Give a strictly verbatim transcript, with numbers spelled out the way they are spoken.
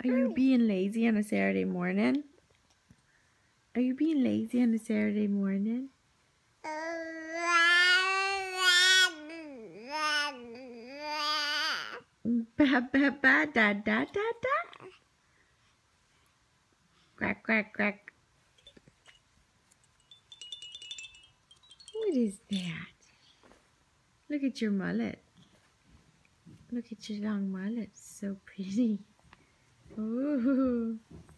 Are you being lazy on a Saturday morning? Are you being lazy on a Saturday morning? Ba ba ba da da da da. Quack quack quack. What is that? Look at your mullet. Look at your long mullet. So pretty. Ooh.